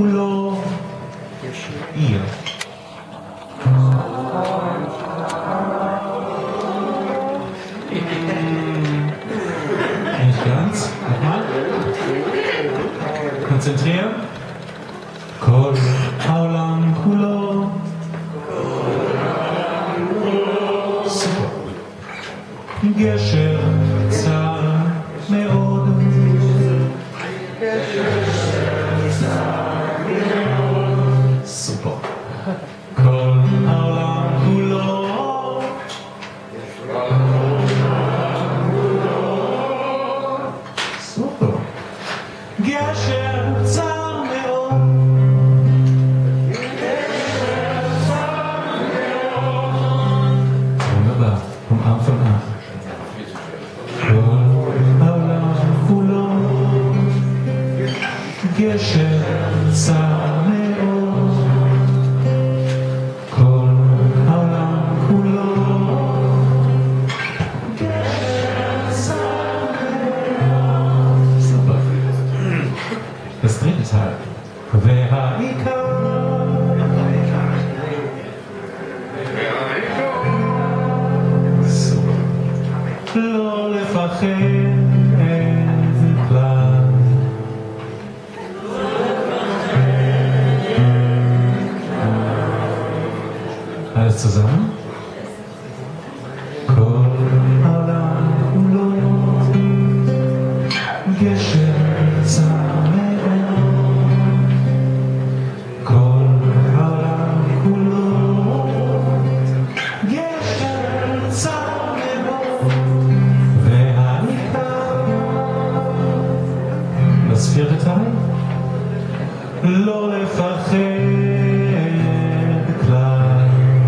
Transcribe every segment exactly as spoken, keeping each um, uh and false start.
כולו עיר. Nicht ganz. Nochmal. Konzentrieren. כל העולם כולו. סופר. גשר צר מאוד. סופר. כל העולם כולו. סופר. גשר צר מאוד. Wunderbar, vom Anfang an. כל העולם כולו. גשר צר מאוד. כל העולם כולו. גשר צר מאוד. סבבה. Das dritte Teil. והעיקר. סבבה. לא לפחד כלל. Alles zusammen? כל העולם כולו. גשר צר מאוד. כל העולם כולו. גשר צר מאוד. והעיקר. Das vierte Teil? לא לפחד כלל.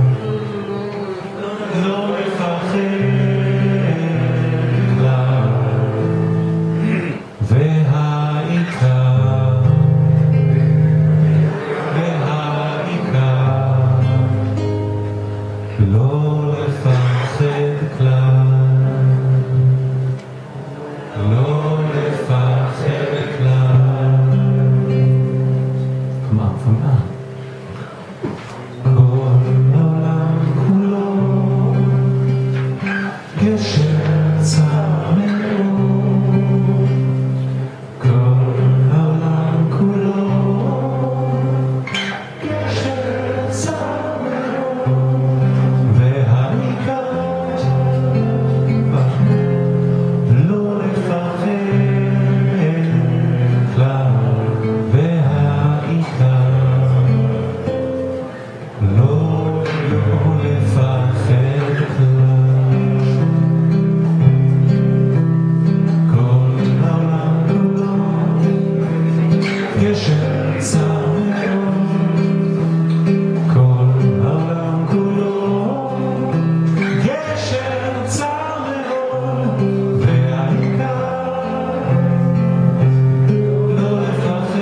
לא לפחד כלל. והעיקר. והעיקר. לא לפחד כלל. לא לפחד כלל. Komm an, fang an. כל העולם כולו. גשר צר מאוד. כל העולם כולו. גשר צר מאוד. והעיקר. לא לפחד כלל. והעיקר. לא, לא לפחד כלל. כל העולם כולו. גשר צר מאוד. כל העולם כולו. גשר צר מאוד. והעיקר. לא לפחד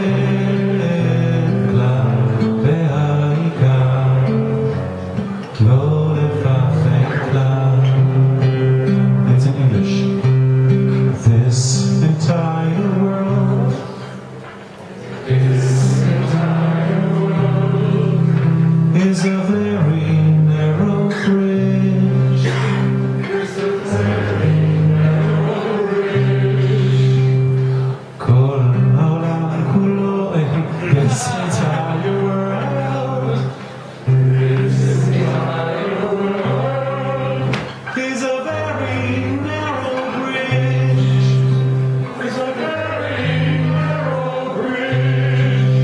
כלל. והעיקר. לא לפחד כלל. It's in English. This entire world. This entire world is a very narrow bridge. Is a very narrow bridge. כל העולם כולו. This entire world. This entire world is a very narrow bridge. Is a very narrow bridge.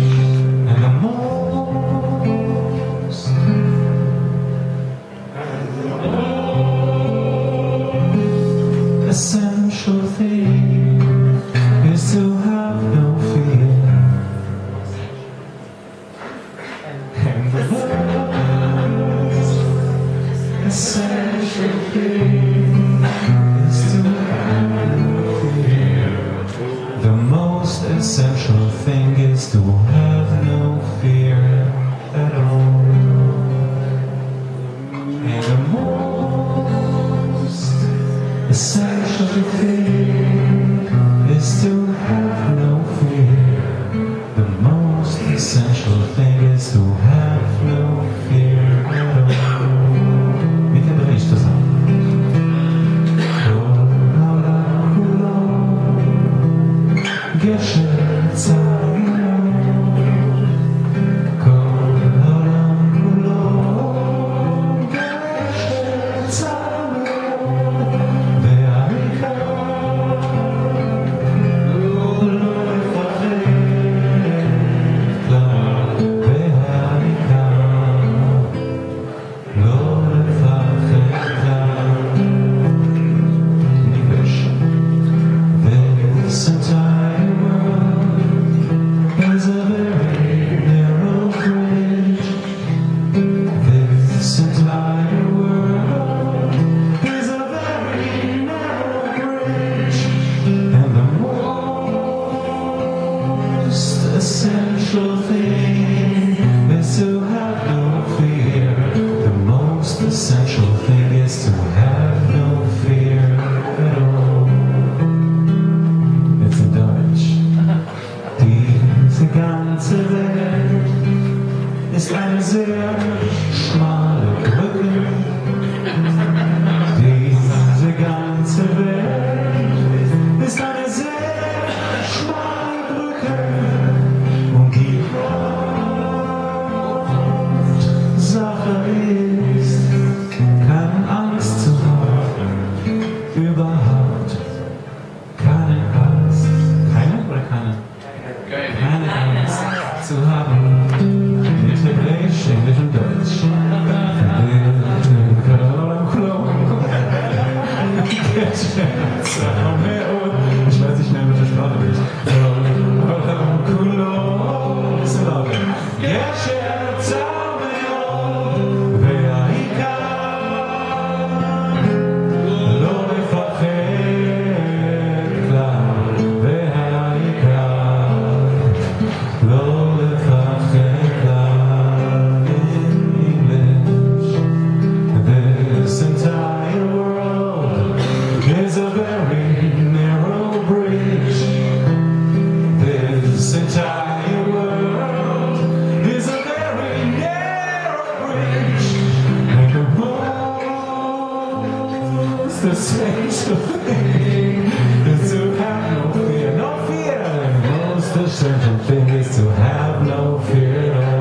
essential thing is to have no fear. The most essential thing is to have no fear at all. It's in Deutsch. Diese ganze Welt ist eine sehr schmale Brücke. Diese ganze Welt ist eine sehr schmale Brücke. Und die Hauptsache ist, keine Angst zu haben. Überhaupt keine Angst. Keine oder keine? Keine Angst zu haben. Nicht Englisch, Englisch und Deutsch. Ich weiß nicht mehr, welche Sprache ich. Is a very narrow bridge. This entire world is a very narrow bridge. And the most essential thing is to have no fear, no fear. And the most essential thing is to have no fear.